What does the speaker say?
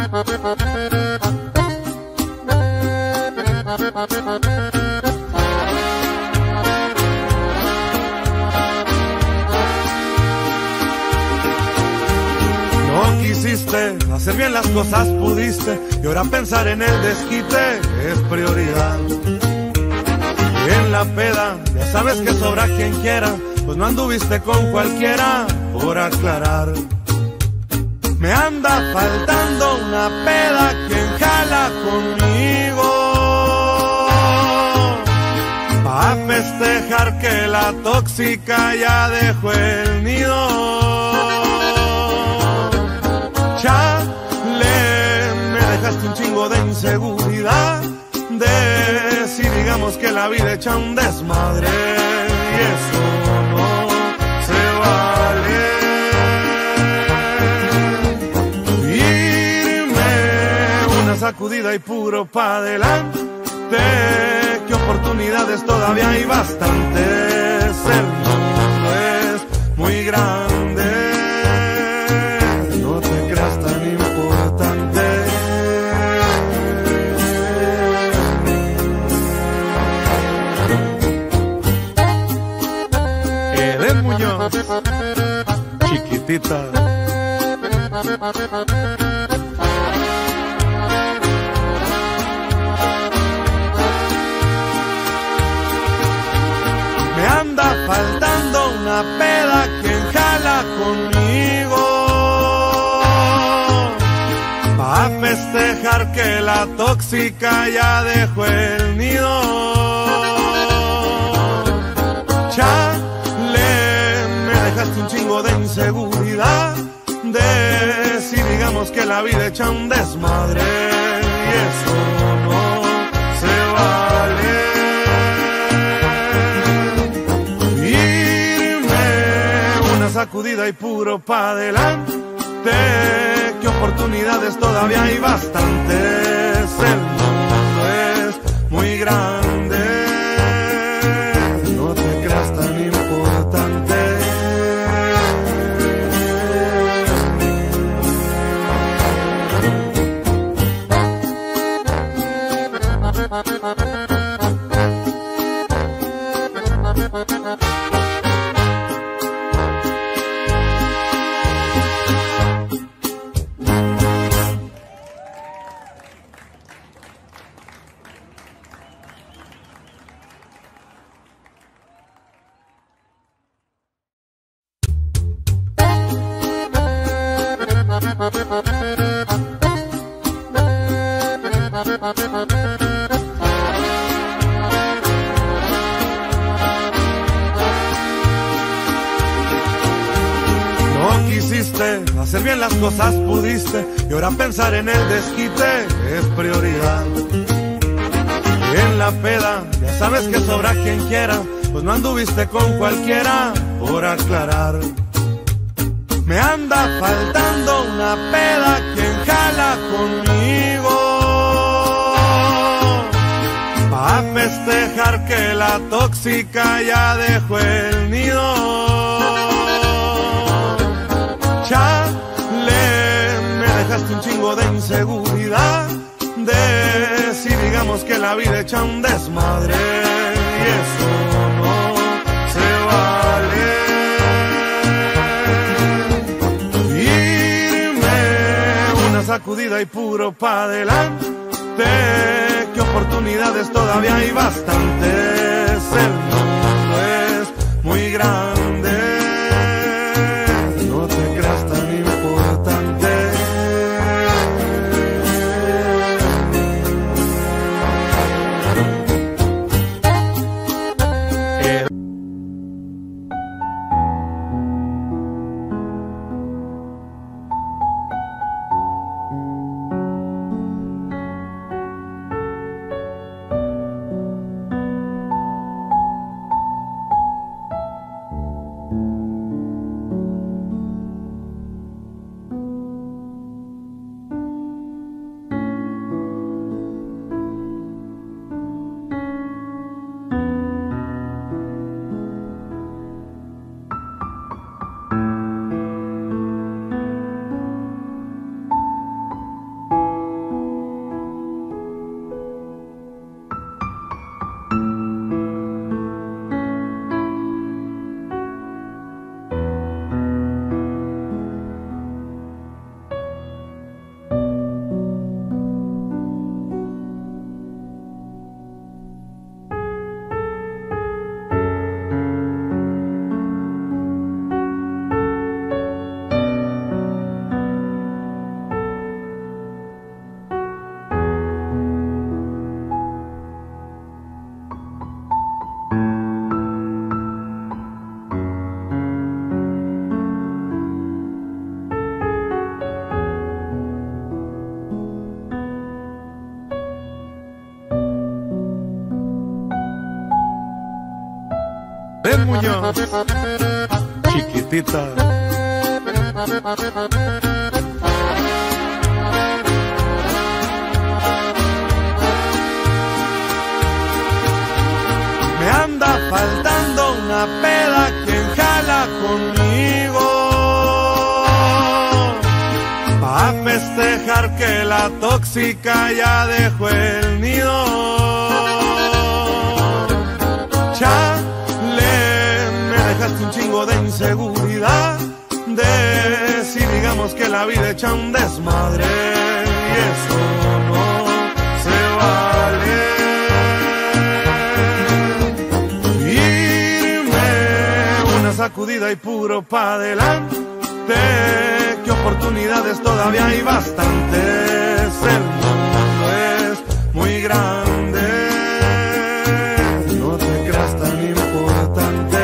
No quisiste hacer bien las cosas, pudiste, y ahora pensar en el desquite es prioridad. Y en la peda, ya sabes que sobra quien quiera, pues no anduviste con cualquiera, por aclarar. Me anda faltando una peda, quien jala conmigo, pa' festejar que la tóxica ya dejó el nido. Chale, me dejaste un chingo de inseguridad, de si digamos que la vida echa un desmadre, y eso no se vale. Irme una sacudida y puro pa' adelante, que oportunidades todavía hay bastantes, el mundo es muy grande, no te creas tan importante. Eden Muñoz, chiquitita. Me anda faltando una peda, quien jala conmigo, pa' festejar que la tóxica ya dejó el nido. Chale, me dejaste un chingo de inseguridad, de si digamos que la vida echa un desmadre, y eso no se vale. Irme una sacudida y puro pa' adelante, que oportunidades todavía hay bastantes, el mundo es muy grande, no te creas tan importante. No quisiste hacer bien las cosas, pudiste, y ahora pensar en el desquite es prioridad. Y en la peda, ya sabes que sobra quien quiera, pues no anduviste con cualquiera, por aclarar. Me anda faltando una peda, quien jala conmigo, pa' festejar que la tóxica ya dejó el nido. Chale, me dejaste un chingo de inseguridad, de si digamos que la vida echa un desmadre, y eso no se vale. Irme una sacudida y puro pa' adelante, que oportunidades todavía hay bastantes, el mundo es muy grande, no te creas tan importante. Muñoz, chiquitita. Me anda faltando una peda quien jala conmigo pa' festejar que la tóxica ya dejó el nido. Chale, me dejaste un chingo de inseguridad, de si digamos que la vida echa un desmadre y eso no se vale. Sacudida y puro pa' adelante, que oportunidades todavía hay bastantes, el mundo es muy grande, no te creas tan importante.